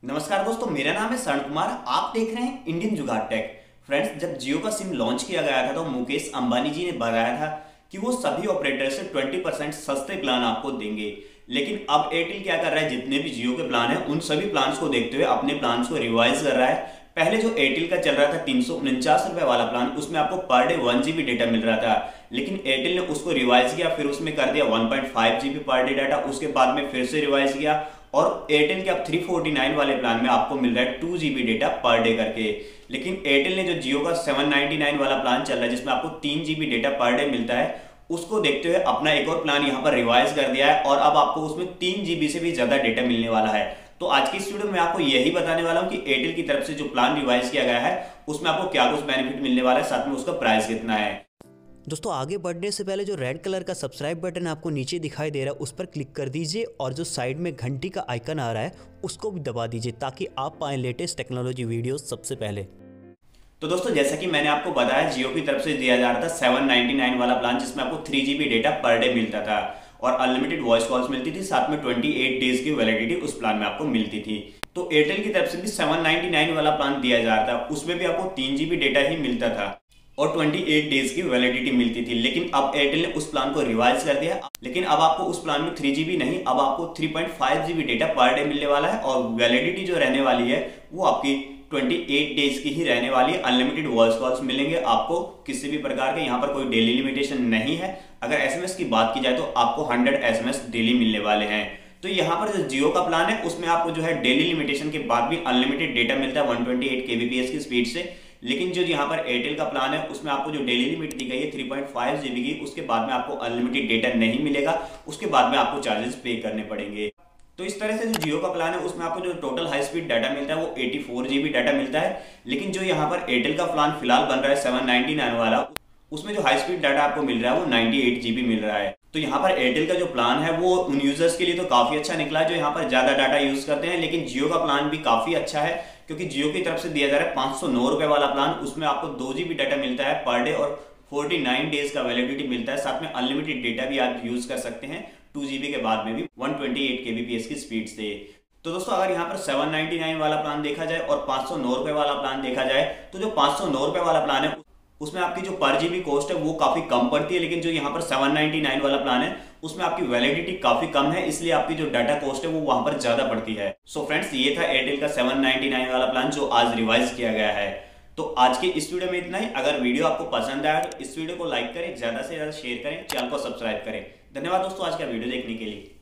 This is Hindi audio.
नमस्कार दोस्तों, मेरा नाम है शरण कुमार। आप देख रहे हैं इंडियन जुगाड़ टेक। फ्रेंड्स, जब जियो का सिम लॉन्च किया गया था तो मुकेश अंबानी जी ने बताया था कि वो सभी ऑपरेटर से 20% सस्ते प्लान आपको देंगे। लेकिन अब एयरटेल क्या कर रहा है, जितने भी जियो के प्लान हैं उन सभी प्लान्स को देखते हुए अपने प्लान्स को रिवाइज कर रहा है। पहले जो एयरटेल का चल रहा था 349 रुपए वाला प्लान, उसमें आपको पर डे 1 GB डेटा मिल रहा था। लेकिन एयरटेल ने उसको रिवाइज किया, फिर उसमें कर दिया 1.5 GB पर डे डाटा। उसके बाद में फिर से रिवाइज किया और एयरटेल के अब 349 वाले प्लान में आपको मिल रहा है 2 GB डेटा पर डे करके। लेकिन एयरटेल ने जो जियो का 799 वाला प्लान चल रहा है जिसमें आपको 3 GB डेटा पर डे मिलता है, उसको देखते हुए अपना एक और प्लान यहाँ पर रिवाइज कर दिया है और अब आपको उसमें 3 GB से भी ज्यादा डेटा मिलने वाला है। तो आज की इस वीडियो में आपको यही बताने वाला हूँ कि एयरटेल की तरफ से जो प्लान रिवाइज किया गया है उसमें आपको क्या कुछ बेनिफिट मिलने वाला है, साथ में उसका प्राइस कितना है। दोस्तों, आगे बढ़ने से पहले जो रेड कलर का सब्सक्राइब बटन आपको नीचे दिखाई दे रहा है उस पर क्लिक कर दीजिए और जो साइड में घंटी का आइकन आ रहा है उसको भी दबा दीजिए ताकि आप पाएं लेटेस्ट टेक्नोलॉजी वीडियोस सबसे पहले। तो दोस्तों, जैसा कि मैंने आपको बताया, जियो की तरफ से दिया जा रहा था 799 वाला प्लान जिसमें आपको 3 GB डेटा पर डे मिलता था और अनलिमिटेड वॉइस कॉल्स मिलती थी, साथ में 28 डेज की वैलिडिटी उस प्लान में आपको मिलती थी। तो एयरटेल की तरफ से भी 799 वाला प्लान दिया जा रहा था, उसमें भी आपको 3 GB डेटा ही मिलता था और 28 डेज की वैलिडिटी मिलती थी। लेकिन अब एयरटेल ने उस प्लान को रिवाइज कर दिया। लेकिन अब आपको उस प्लान में 3 GB नहीं, अब आपको 3.5 GB डेटा पर डे मिलने वाला है और वैलिडिटी जो रहने वाली है वो आपकी 28 डेज की ही रहने वाली है। अनलिमिटेड वॉइस कॉल्स मिलेंगे आपको, किसी भी प्रकार के यहाँ पर कोई डेली लिमिटेशन नहीं है। अगर एसएमएस की बात की जाए तो आपको 100 एसएमएस डेली मिलने वाले हैं। तो यहाँ पर जो जियो का प्लान है उसमें आपको जो है डेली लिमिटेशन के बाद भी अनलिमिटेड डेटा मिलता है 128 kbps की स्पीड से। लेकिन जो यहाँ पर एयरटेल का प्लान है उसमें आपको जो डेली लिमिट दी गई है 3.5 GB की, उसके बाद में आपको अनलिमिटेड डेटा नहीं मिलेगा, उसके बाद में आपको चार्जेस पे करने पड़ेंगे। तो इस तरह से जो जियो का प्लान है उसमें आपको जो टोटल हाई स्पीड डाटा मिलता है वो 84 GB डाटा मिलता है। लेकिन जो यहाँ पर एयरटेल का प्लान फिलहाल बन रहा है 799 वाला, उसमें जो हाई स्पीड डाटा आपको मिल रहा है वो 98 GB मिल रहा है। तो यहाँ पर एयरटेल का जो प्लान है वो उन यूजर्स के लिए तो काफी अच्छा निकला है जो यहाँ पर ज्यादा डाटा यूज करते हैं। लेकिन जियो का प्लान भी काफी अच्छा है क्योंकि जियो की तरफ से दिया जा रहा है 509 रुपए वाला प्लान, उसमें आपको 2 GB डाटा मिलता है पर डे और 49 डेज का वैलिडिटी मिलता है, साथ में अनलिमिटेड डेटा भी आप यूज कर सकते हैं 2 GB के बाद में भी 128 kbps की स्पीड से। तो दोस्तों, अगर यहाँ पर 799 वाला प्लान देखा जाए और 509 रुपए वाला प्लान देखा जाए तो जो 509 रुपए वाला प्लान है उसमें आपकी जो पर जीबी कॉस्ट है वो काफी कम पड़ती है। लेकिन जो यहाँ पर 799 वाला प्लान है उसमें आपकी वैलिडिटी काफी कम है, इसलिए आपकी जो डाटा कॉस्ट है वो वहां पर ज्यादा पड़ती है। सो फ्रेंड्स, ये था एयरटेल का 799 वाला प्लान जो आज रिवाइज किया गया है। तो आज के इस वीडियो में इतना ही। अगर वीडियो आपको पसंद आया तो इस वीडियो को लाइक करें, ज्यादा से ज्यादा शेयर करें, चैनल को सब्सक्राइब करें। धन्यवाद दोस्तों आज का वीडियो देखने के लिए।